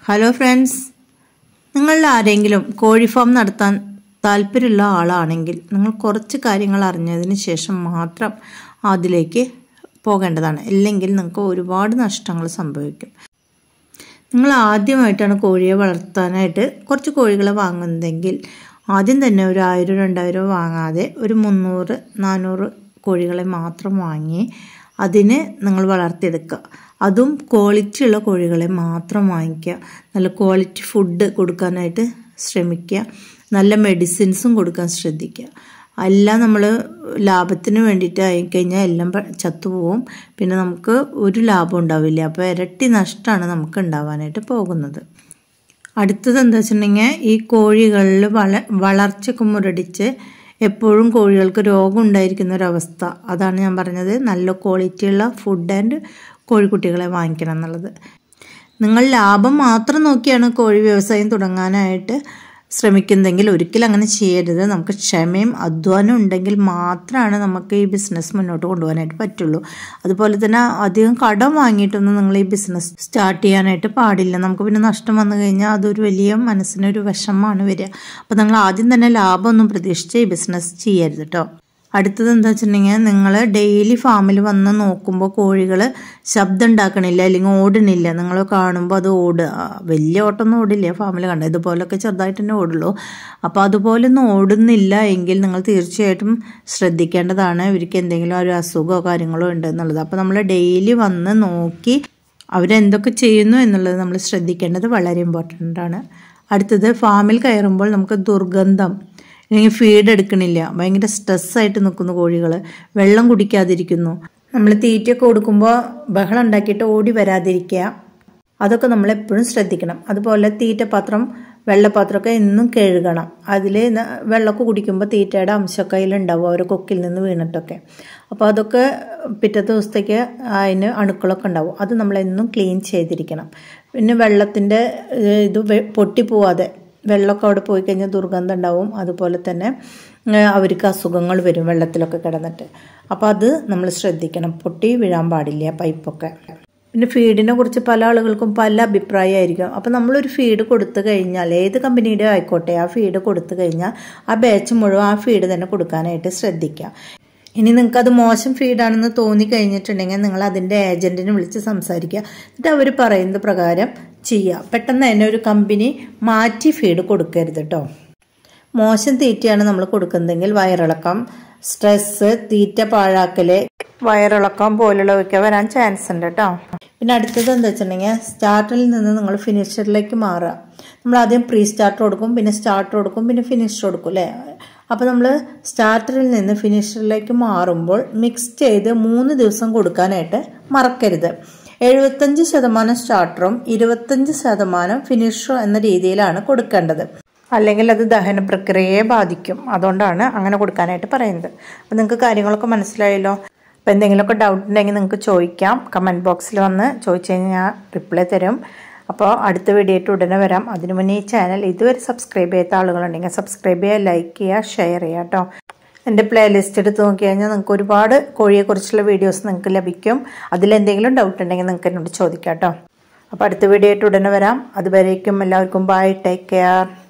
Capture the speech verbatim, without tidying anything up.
Hello friends, നിങ്ങളിൽ ആരെങ്കിലും കോഴി ഫാം നടത്താൻ താല്പര്യമുള്ള ആളാണെങ്കിൽ നിങ്ങൾ കുറച്ച് കാര്യങ്ങൾ അറിഞ്ഞതിന് ശേഷം മാത്രം അതിലേക്ക് പോകേണ്ടതാണ്. ഇല്ലെങ്കിൽ നിങ്ങൾക്ക് ഒരുപാട് നഷ്ടങ്ങൾ സംഭവിക്കും. നിങ്ങൾ ആദ്യമായിട്ടാണ് കോഴിയെ വളർത്താനായിട്ട് കുറച്ച് കോഴികളെ വാങ്ങുന്നതെങ്കിൽ ആദ്യം തന്നെ ഒരു ആയിരം രണ്ടായിരം വാങ്ങാതെ ഒരു മുന്നൂറ് നാനൂറ് കോഴികളെ മാത്രം വാങ്ങി അതിനെ നിങ്ങൾ വളർത്തിയെടുക്കുക. അതും ക്വാളിറ്റി ഉള്ള കോഴികളെ മാത്രം വാങ്ങിക്കുക. നല്ല ക്വാളിറ്റി ഫുഡ് കൊടുക്കാനായിട്ട് ശ്രമിക്കുക. നല്ല മെഡിസിൻസും കൊടുക്കാൻ ശ്രദ്ധിക്കുക. എല്ലാം നമ്മൾ ലാഭത്തിന് വേണ്ടിയിട്ട് ആയിക്കഴിഞ്ഞാൽ എല്ലാം ചത്തുപോകും. പിന്നെ നമുക്ക് ഒരു ലാഭം ഉണ്ടാവില്ല. അപ്പോൾ ഇരട്ടി നഷ്ടമാണ് നമുക്ക് ഉണ്ടാവാനായിട്ട് പോകുന്നത്. അടുത്തത് എന്താ വെച്ചിട്ടുണ്ടെങ്കിൽ ഈ കോഴികളിൽ വള വളർച്ചയൊക്കെ മുരടിച്ച് എപ്പോഴും കോഴികൾക്ക് രോഗം ഉണ്ടായിരിക്കുന്ന ഒരവസ്ഥ. അതാണ് ഞാൻ പറഞ്ഞത്, നല്ല ക്വാളിറ്റിയുള്ള ഫുഡ് ആൻഡ് കോഴിക്കുട്ടികളെ വാങ്ങിക്കണം എന്നുള്ളത്. നിങ്ങൾ ലാഭം മാത്രം നോക്കിയാണ് കോഴി വ്യവസായം തുടങ്ങാനായിട്ട് ശ്രമിക്കുന്നതെങ്കിൽ ഒരിക്കലും അങ്ങനെ ചെയ്യരുത്. നമുക്ക് ക്ഷമയും അധ്വാനം ഉണ്ടെങ്കിൽ മാത്രമാണ് നമുക്ക് ഈ ബിസിനസ് മുന്നോട്ട് കൊണ്ടുപോകാനായിട്ട് പറ്റുള്ളൂ. അതുപോലെ തന്നെ അധികം കടം വാങ്ങിയിട്ടൊന്നും നിങ്ങൾ ഈ ബിസിനസ് സ്റ്റാർട്ട് ചെയ്യാനായിട്ട് പാടില്ല. നമുക്ക് പിന്നെ നഷ്ടം വന്നു കഴിഞ്ഞാൽ അതൊരു വലിയ മനസ്സിനൊരു വിഷമമാണ് വരിക. അപ്പോൾ നിങ്ങൾ ആദ്യം തന്നെ ലാഭമൊന്നും പ്രതീക്ഷിച്ച് ഈ ബിസിനസ് ചെയ്യരുത് കേട്ടോ. അടുത്തത് എന്താ വെച്ചിട്ടുണ്ടെങ്കിൽ നിങ്ങൾ ഡെയിലി ഫാമിൽ വന്ന് നോക്കുമ്പോൾ കോഴികൾ ശബ്ദം ഉണ്ടാക്കണില്ല അല്ലെങ്കിൽ ഓടണില്ല. നിങ്ങൾ കാണുമ്പോൾ അത് ഓടുക, വലിയ ഓട്ടമൊന്നും ഓടില്ല ഫാമിൽ കണ്ട ഇതുപോലൊക്കെ ചെറുതായിട്ട് തന്നെ ഓടുള്ളൂ. അപ്പോൾ അതുപോലൊന്നും ഓടുന്നില്ല എങ്കിൽ നിങ്ങൾ തീർച്ചയായിട്ടും ശ്രദ്ധിക്കേണ്ടതാണ് ഇവർക്ക് എന്തെങ്കിലും ഒരു അസുഖമോ കാര്യങ്ങളോ ഉണ്ട് എന്നുള്ളത്. അപ്പോൾ നമ്മൾ ഡെയിലി വന്ന് നോക്കി അവരെന്തൊക്കെ ചെയ്യുന്നു എന്നുള്ളത് നമ്മൾ ശ്രദ്ധിക്കേണ്ടത് വളരെ ഇമ്പോർട്ടൻ്റ് ആണ്. അടുത്തത് ഫാമിൽ കയറുമ്പോൾ നമുക്ക് ദുർഗന്ധം അല്ലെങ്കിൽ ഫീഡ് എടുക്കണില്ല, ഭയങ്കര സ്ട്രെസ്സായിട്ട് നിൽക്കുന്നു കോഴികൾ, വെള്ളം കുടിക്കാതിരിക്കുന്നു, നമ്മൾ തീറ്റയൊക്കെ കൊടുക്കുമ്പോൾ ബഹളം ഉണ്ടാക്കിയിട്ട് ഓടി വരാതിരിക്കുക, അതൊക്കെ നമ്മളെപ്പോഴും ശ്രദ്ധിക്കണം. അതുപോലെ തീറ്റപാത്രം വെള്ളപ്പാത്രമൊക്കെ എന്നും കഴുകണം. അതിൽ വെള്ളമൊക്കെ കുടിക്കുമ്പോൾ തീറ്റയുടെ അംശമൊക്കെ അതിലുണ്ടാവും അവരെ കൊക്കിൽ നിന്ന് വീണിട്ടൊക്കെ. അപ്പോൾ അതൊക്കെ പിറ്റത്തെ ദിവസത്തേക്ക് അതിന് അണുക്കളൊക്കെ ഉണ്ടാവും. അത് നമ്മളെന്നും ക്ലീൻ ചെയ്തിരിക്കണം. പിന്നെ വെള്ളത്തിൻ്റെ ഇത് പൊട്ടിപ്പോവാതെ, വെള്ളമൊക്കെ അവിടെ പോയി കഴിഞ്ഞാൽ ദുർഗന്ധം ഉണ്ടാവും. അതുപോലെ തന്നെ അവർക്ക് അസുഖങ്ങൾ വരും വെള്ളത്തിലൊക്കെ കിടന്നിട്ട്. അപ്പോൾ അത് നമ്മൾ ശ്രദ്ധിക്കണം, പൊട്ടി വീഴാൻ പാടില്ല പൈപ്പൊക്കെ. പിന്നെ ഫീഡിനെ കുറിച്ച് പല ആളുകൾക്കും പല അഭിപ്രായമായിരിക്കും. അപ്പോൾ നമ്മളൊരു ഫീഡ് കൊടുത്തു കഴിഞ്ഞാൽ ഏത് കമ്പനിയുടെ ആയിക്കോട്ടെ ആ ഫീഡ് കൊടുത്തു കഴിഞ്ഞാൽ ആ ബാച്ച് മുഴുവൻ ആ ഫീഡ് തന്നെ കൊടുക്കാനായിട്ട് ശ്രദ്ധിക്കുക. ഇനി നിങ്ങൾക്കത് മോശം ഫീഡാണെന്ന് തോന്നി കഴിഞ്ഞിട്ടുണ്ടെങ്കിൽ നിങ്ങൾ അതിൻ്റെ ഏജൻറ്റിനെ വിളിച്ച് സംസാരിക്കുക. എന്നിട്ട് അവർ പറയുന്ന പ്രകാരം ചെയ്യുക. പെട്ടെന്ന് തന്നെ ഒരു കമ്പനി മാറ്റി ഫീഡ് കൊടുക്കരുത് കേട്ടോ. മോശം തീറ്റയാണ് നമ്മൾ കൊടുക്കുന്നതെങ്കിൽ വയറിളക്കം, സ്ട്രെസ്സ്, തീറ്റ പാഴാക്കൽ, വയറിളക്കം പോലുള്ളവയൊക്കെ വരാൻ ചാൻസ് ഉണ്ട് കേട്ടോ. പിന്നെ അടുത്തത് എന്താ വെച്ചിട്ടുണ്ടെങ്കിൽ സ്റ്റാർട്ടറിൽ നിന്ന് നിങ്ങൾ ഫിനിഷറിലേക്ക് മാറുക. നമ്മൾ ആദ്യം പ്രീ സ്റ്റാർട്ടർ കൊടുക്കും, പിന്നെ സ്റ്റാർട്ടർ കൊടുക്കും, പിന്നെ ഫിനിഷർ കൊടുക്കും അല്ലേ. അപ്പോൾ നമ്മൾ സ്റ്റാർട്ടറിൽ നിന്ന് ഫിനിഷറിലേക്ക് മാറുമ്പോൾ മിക്സ് ചെയ്ത് മൂന്ന് ദിവസം കൊടുക്കാനായിട്ട് മറക്കരുത്. എഴുപത്തഞ്ച് ശതമാനം സ്റ്റാർട്ടറും ഇരുപത്തഞ്ച് ശതമാനം ഫിനിഷറും എന്ന രീതിയിലാണ് കൊടുക്കേണ്ടത്. അല്ലെങ്കിൽ അത് ദഹന പ്രക്രിയയെ ബാധിക്കും. അതുകൊണ്ടാണ് അങ്ങനെ കൊടുക്കാനായിട്ട് പറയുന്നത്. അപ്പോൾ നിങ്ങൾക്ക് കാര്യങ്ങളൊക്കെ മനസ്സിലായല്ലോ. അപ്പോൾ എന്തെങ്കിലുമൊക്കെ ഡൗട്ട് ഉണ്ടെങ്കിൽ നിങ്ങൾക്ക് ചോദിക്കാം. കമൻറ്റ് ബോക്സിൽ വന്ന് ചോദിച്ചു കഴിഞ്ഞാൽ ഞാൻ റിപ്ലൈ തരും. അപ്പോൾ അടുത്ത വീഡിയോ ആയിട്ട് ഉടനെ വരാം. അതിനു മുന്നേ ഈ ചാനൽ ഇതുവരെ സബ്സ്ക്രൈബ് ചെയ്യാത്ത ആളുകളുണ്ടെങ്കിൽ സബ്സ്ക്രൈബ് ചെയ്യുക, ലൈക്ക് ചെയ്യുക, ഷെയർ ചെയ്യുക കേട്ടോ. എൻ്റെ പ്ലേലിസ്റ്റ് എടുത്ത് നോക്കി കഴിഞ്ഞാൽ നിങ്ങൾക്ക് ഒരുപാട് കോഴിയെക്കുറിച്ചുള്ള വീഡിയോസ് നിങ്ങൾക്ക് ലഭിക്കും. അതിലെന്തെങ്കിലും ഡൗട്ട് ഉണ്ടെങ്കിൽ നിങ്ങൾക്ക് എന്നോട് ചോദിക്കാം കേട്ടോ. അപ്പോൾ അടുത്ത വീഡിയോ ആയിട്ട് ഉടനെ വരാം. അതുവരേക്കും എല്ലാവർക്കും ബൈ, ടേക്ക് കെയർ.